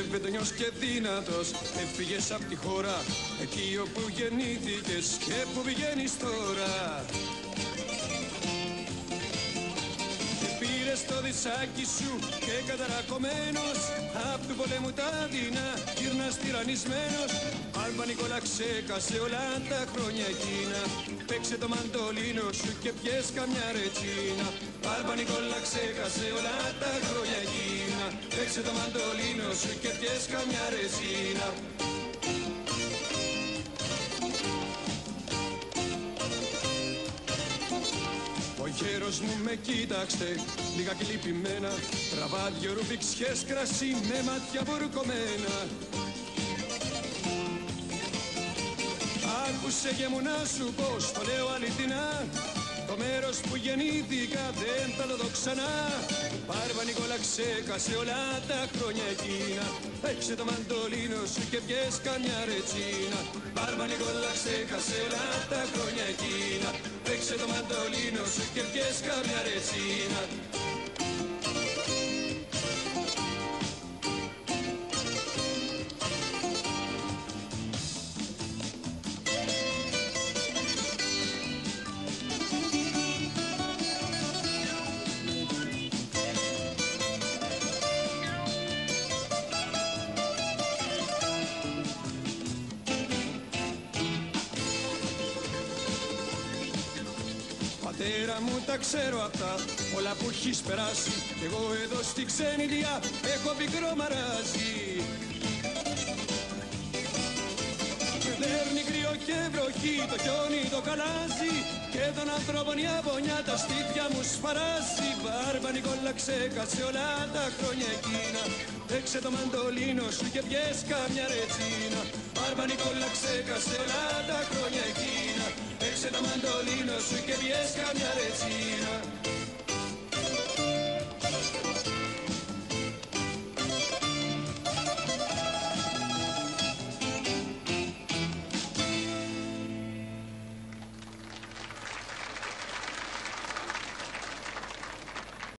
πετονιός και δύνατος, έφυγες απ' τη χώρα εκεί όπου γεννήθηκες και που πηγαίνεις τώρα. Και πήρες το δισάκι σου και καταρακωμένος απ' του πολέμου τα δεινά γύρνας τυραννισμένος. Μπάρμπα Νικόλα, ξέχασε όλα τα χρόνια εκείνα, παίξε το μαντολίνο σου και πιες καμιά ρετσίνα. Μπάρμπα Νικόλα, ξέχασε όλα τα χρόνια εκείνα, παίξε το μαντολίνο σου και πιες καμιά ρετσίνα. Ο γέρος μου με κοίταξε λίγα λυπημένα, τραβά δυο ρουμπιξιές κρασί με μάτια βουρκωμένα. Άκουσε και μου να σου πω, στο λέω αληθινά, το μέρος που γεννήθηκα δεν θα το δω ξανά. Μπάρμπα Νικόλα, ξέχασε όλα τα χρόνια εκείνα, παίξε το μαντολίνο σου και πιες καμιά ρετσίνα. Μπάρμπα Νικόλα, ξέχασε όλα τα χρόνια εκείνα, παίξε το μαντολίνο σου και πιες καμιά ρετσίνα. Πατέρα μου, τα ξέρω αυτά, όλα που έχεις περάσει, κι εγώ εδώ στη ξενιδιά έχω πικρό μαράζι. Δέρνει κρύο και βροχή, το χιόνι το καλάζει, και των ανθρώπων η αβωνιά τα στήθια μου σφαράζει. Μπάρμπα Νικόλα, ξέχασε όλα τα χρόνια εκείνα, παίξε το μαντολίνο σου και πιες καμιά ρετσίνα. Μπάρμπα Νικόλα, ξέχασε όλα τα χρόνια εκείνα, παίξε το μαντολίνο σου και πιες καμιά ρετσίνα.